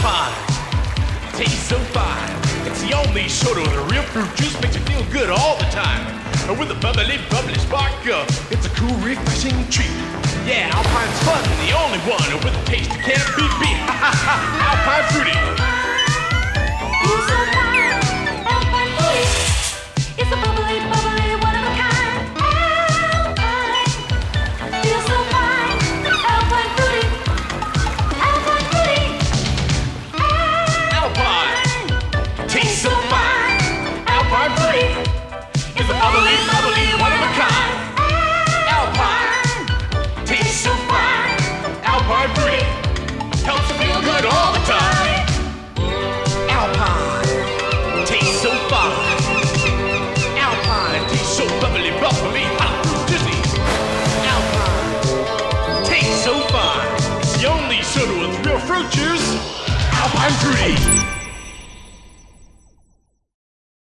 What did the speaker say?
Alpine tastes so fine. It's the only soda with a real fruit juice, makes you feel good all the time. And with a bubbly, bubbly spark, it's a cool, refreshing treat. Yeah, Alpine's fun, the only one with a taste you can't be beat. Alpine Fruity. Feels so fine, Alpine Fruity. It's a bubbly, bubbly, one of a kind. Alpine. Feels so fine, Alpine Fruity. Alpine Fruity. Alpine tastes so fine. Alpine Fruity is a bubbly, bubbly, one of a kind. Alpine tastes so fine. Alpine Fruity helps you feel good all the time. Alpine tastes so fine. Alpine tastes so bubbly, bubbly, hot fruit dizzy. Alpine tastes so fine. It's the only soda with real fruit juice. Alpine Fruity.